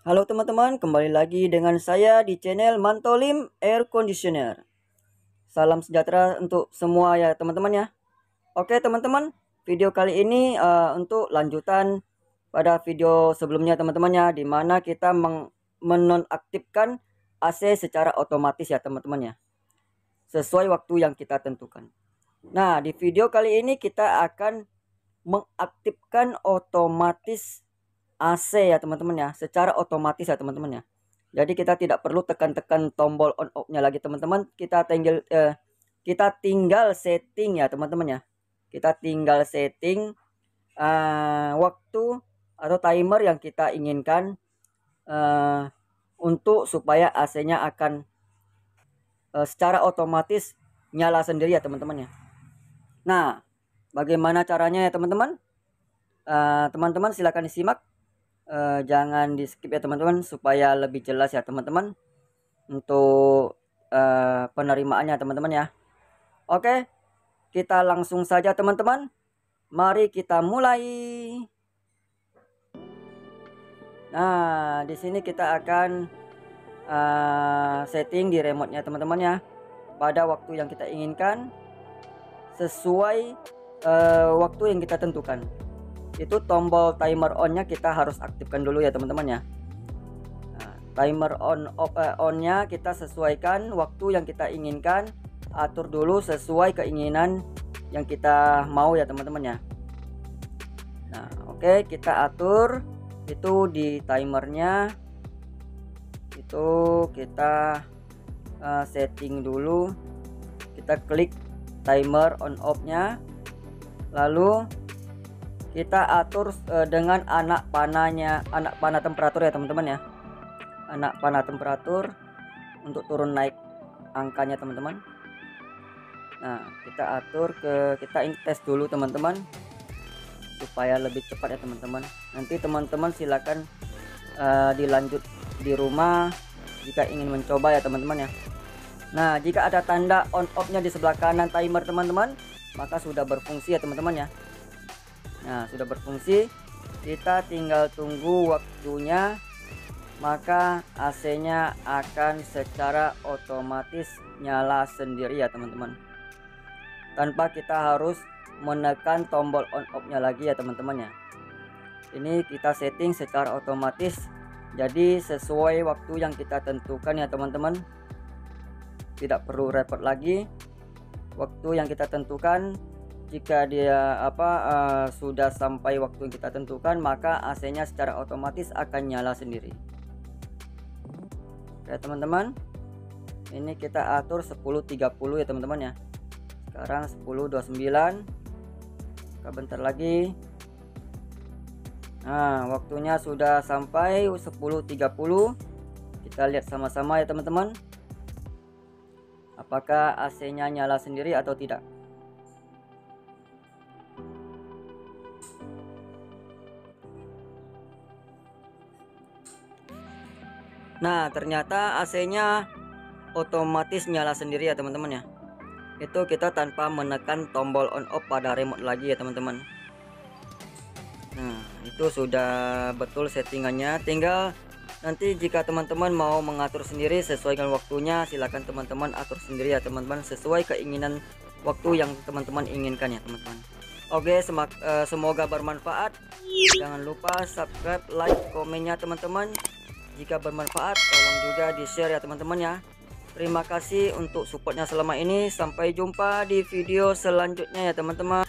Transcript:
Halo teman-teman, kembali lagi dengan saya di channel Mantolim Air Conditioner. Salam sejahtera untuk semua ya teman-teman ya. Oke teman-teman, video kali ini untuk lanjutan pada video sebelumnya teman-teman ya, dimana kita menonaktifkan AC secara otomatis ya teman-teman ya, sesuai waktu yang kita tentukan. Nah, di video kali ini kita akan mengaktifkan otomatis AC ya teman-teman ya, secara otomatis ya teman-teman ya. Jadi kita tidak perlu tekan-tekan tombol on off-nya lagi teman-teman. Kita tinggal setting ya teman-teman ya. Kita tinggal setting waktu atau timer yang kita inginkan untuk supaya AC-nya akan secara otomatis nyala sendiri ya teman-teman ya. Nah, bagaimana caranya ya teman-teman? Teman-teman silakan disimak. Jangan di skip ya teman-teman, supaya lebih jelas ya teman-teman untuk penerimaannya teman-teman ya. Oke, kita langsung saja teman-teman, mari kita mulai. Nah, di sini kita akan setting di remote-nya teman-teman ya, pada waktu yang kita inginkan sesuai waktu yang kita tentukan. Itu tombol timer on-nya kita harus aktifkan dulu ya teman-teman ya. Nah, timer on-nya kita sesuaikan waktu yang kita inginkan, atur dulu sesuai keinginan yang kita mau ya teman-teman ya. Nah, oke, kita atur itu di timernya, itu kita setting dulu. Kita klik timer on off-nya, lalu kita atur dengan anak panah temperatur ya teman-teman ya. Anak panah temperatur untuk turun naik angkanya teman-teman. Nah, kita atur kita tes dulu teman-teman, supaya lebih cepat ya teman-teman. Nanti teman-teman silakan dilanjut di rumah jika ingin mencoba ya teman-teman ya. Nah, jika ada tanda on off-nya di sebelah kanan timer teman-teman, maka sudah berfungsi ya teman-teman ya. Nah, sudah berfungsi, kita tinggal tunggu waktunya, maka AC-nya akan secara otomatis nyala sendiri ya teman-teman, tanpa kita harus menekan tombol on off-nya lagi ya teman-teman ya. Ini kita setting secara otomatis, jadi sesuai waktu yang kita tentukan ya teman-teman. Tidak perlu repot lagi, waktu yang kita tentukan. Jika dia sudah sampai waktu yang kita tentukan, maka AC-nya secara otomatis akan nyala sendiri. Oke teman-teman, ini kita atur 10.30 ya teman-teman ya. Sekarang 10.29, bentar lagi. Nah, waktunya sudah sampai 10.30. Kita lihat sama-sama ya teman-teman, apakah AC-nya nyala sendiri atau tidak. Nah, ternyata AC-nya otomatis nyala sendiri ya teman-teman ya. Itu kita tanpa menekan tombol on off pada remote lagi ya teman-teman. Nah, itu sudah betul settingannya. Tinggal nanti jika teman-teman mau mengatur sendiri sesuai dengan waktunya, silakan teman-teman atur sendiri ya teman-teman, sesuai keinginan waktu yang teman-teman inginkan ya teman-teman. Oke, semoga bermanfaat. Jangan lupa subscribe, like, komennya teman-teman. Jika bermanfaat, tolong juga di share ya teman-teman ya. Terima kasih untuk supportnya selama ini. Sampai jumpa di video selanjutnya ya teman-teman.